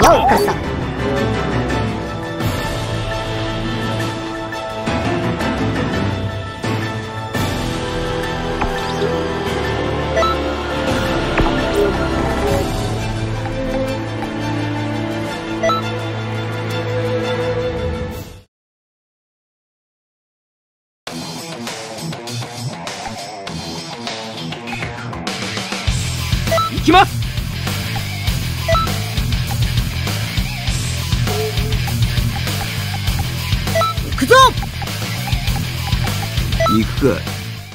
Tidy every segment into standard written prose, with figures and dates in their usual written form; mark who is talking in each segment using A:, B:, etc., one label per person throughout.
A: かさ。
B: 行きます。
A: 行くぞ。
C: 行くか。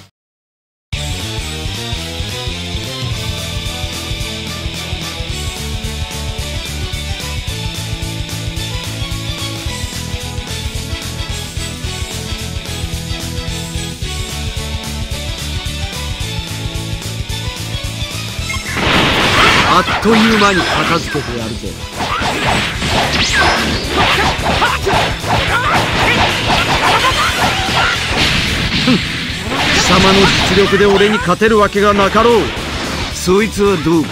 C: あっという間に片付けてやるぜ。貴様の実力で俺に勝てるわけがなかろう。そいつはどうか。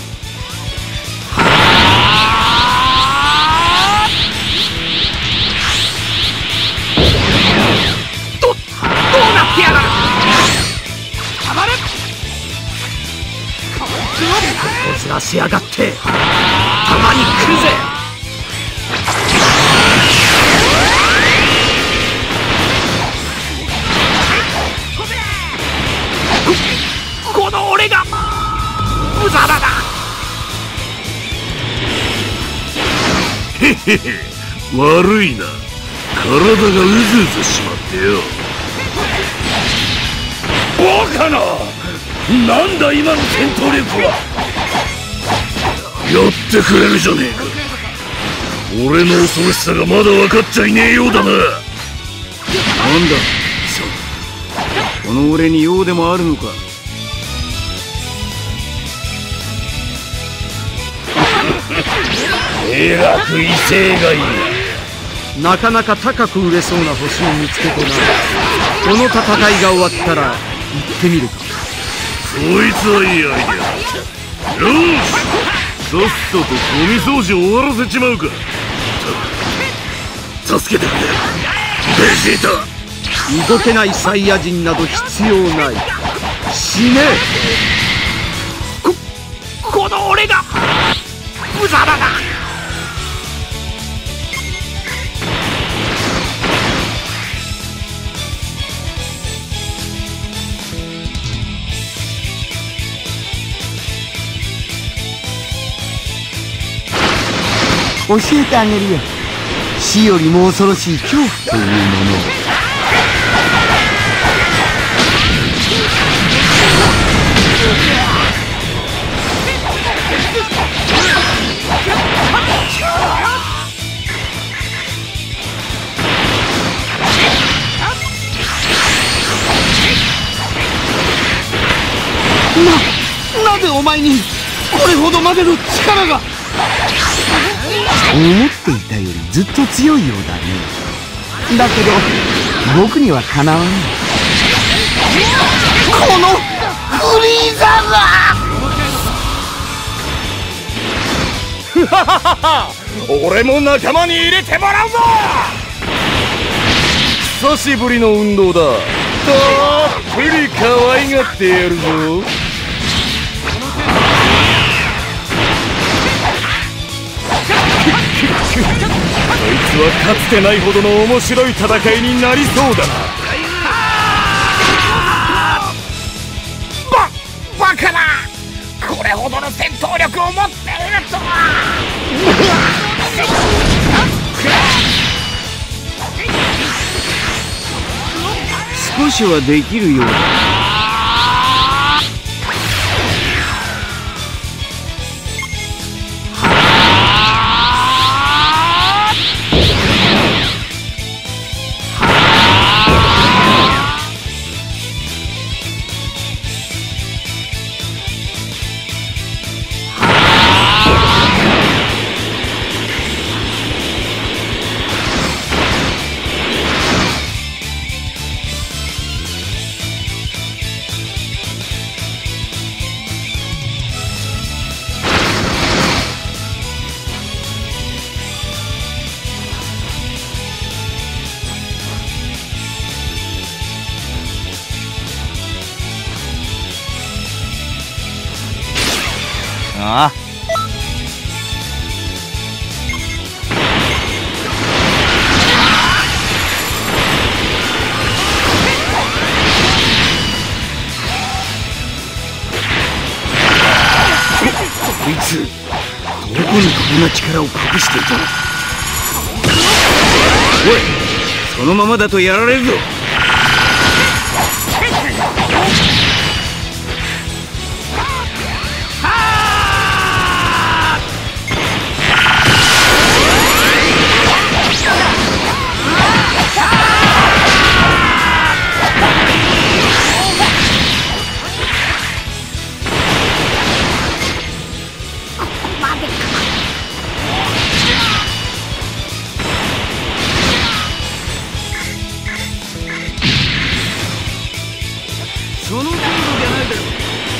B: どうなってやがる。たまる。
C: こじらしやがってたまに来るぜ。
B: この俺が無駄だな。
D: へへへ、悪いな。体がうずうずしまってよ。バカな。なんだ今の戦闘力は。やってくれるじゃねえか。俺の恐ろしさがまだ分かっちゃいねえようだな。なんだ
C: そう、この俺に用でもあるのか。
D: えらく威勢がいい
C: な。なかなか高く売れそうな星を見つけてな。この戦いが終わったら行ってみるか。
D: そいつはいいアイデア。よし、さっさとゴミ掃除終わらせちまうか。助けてくれベジータ。
C: 動けないサイヤ人など必要ない。死ね。
B: この俺が無駄だな。
A: 教えてあげるよ。死よりも恐ろしい恐怖というものを。なぜお前にこれほどまでの力が。思っていたよりずっと強いようだね。だけど僕にはかなわない。このフリーザ
D: が俺も仲間に入れてもらうぞ。久しぶりの運動だ。たっぷり可愛がってやるぞ。こいつはかつてないほどの面白い戦いになりそうだな。
B: バカな。これほどの戦闘力を持っているとは。
C: 少しはできるようだ。 ああ、
A: こいつどこにこんな力を隠していた。
C: おい、そのままだとやられるぞ。その程度じゃないだろう。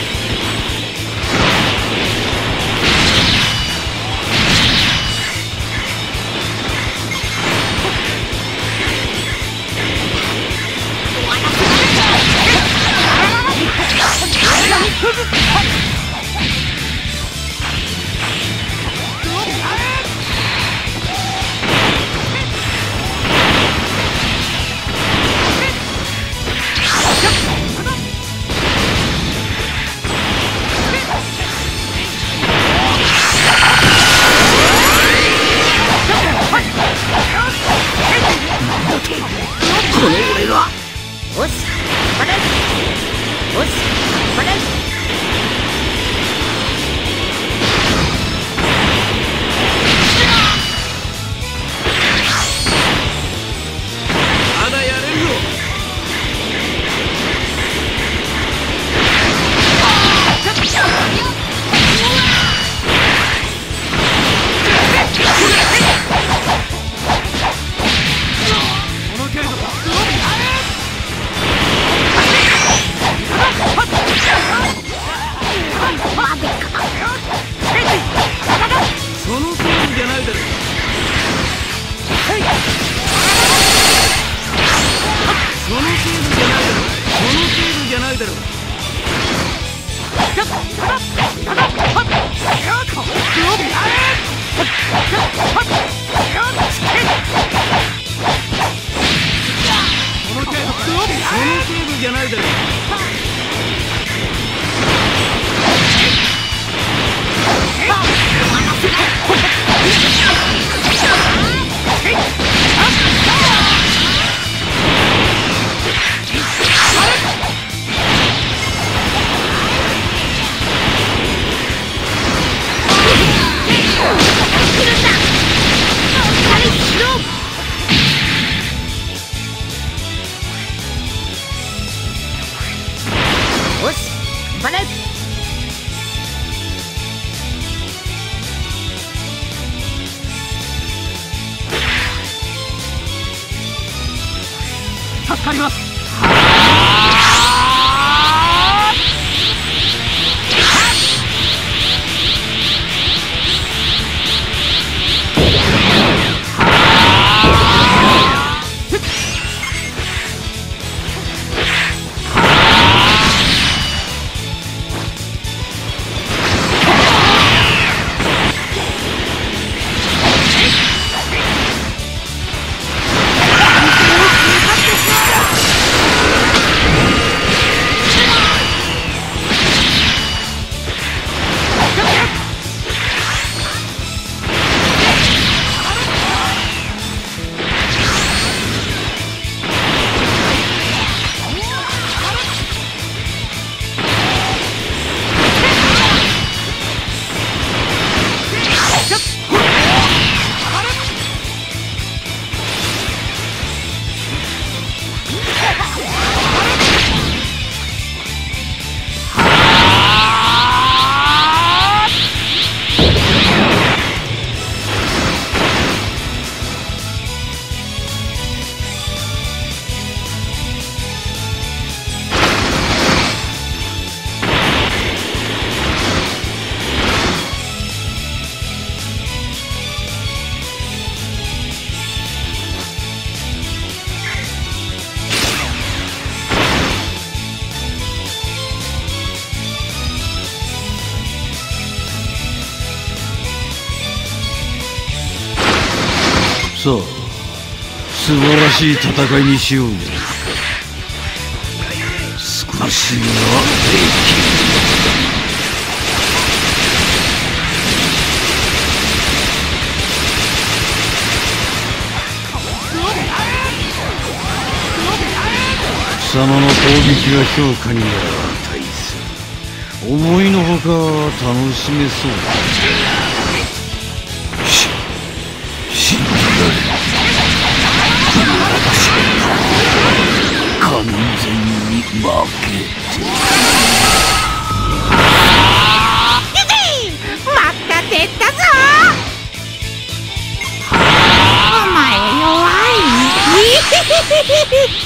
A: この俺が。
B: おしこれおしこれ
C: まだやれるぞ。その程度じゃないだろう。その程度じゃないだろう。その程度じゃないだろう。その程度じゃないだろう。
B: おし頑張れ
C: 助かります。
E: さあ素晴らしい戦いにしようよ。少しは貴様の攻撃が評価に値する。思いのほか楽しめそうだ。信じられない。完全に負けて
F: また出たぞ。お前弱い。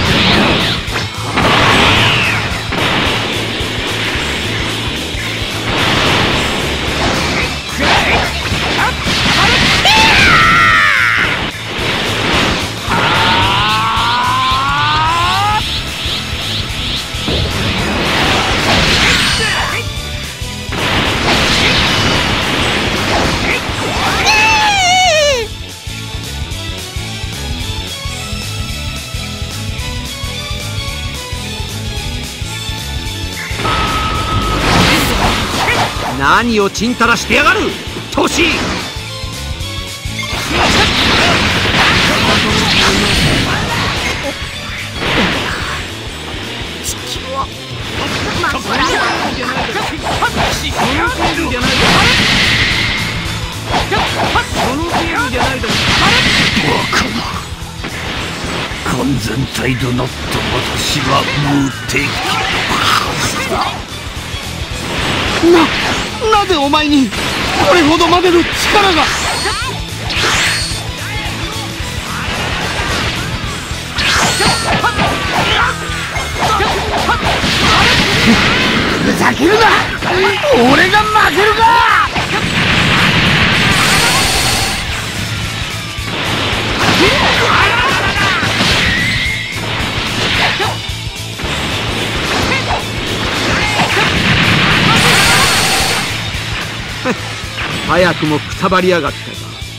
C: 何をちんたらしてやがるトシ。
E: 完全体となった私は無敵。
A: なぜお前にこれほどまでの力が。ふざけるな。俺が負けるか。
C: 早くもくたばりやがったか。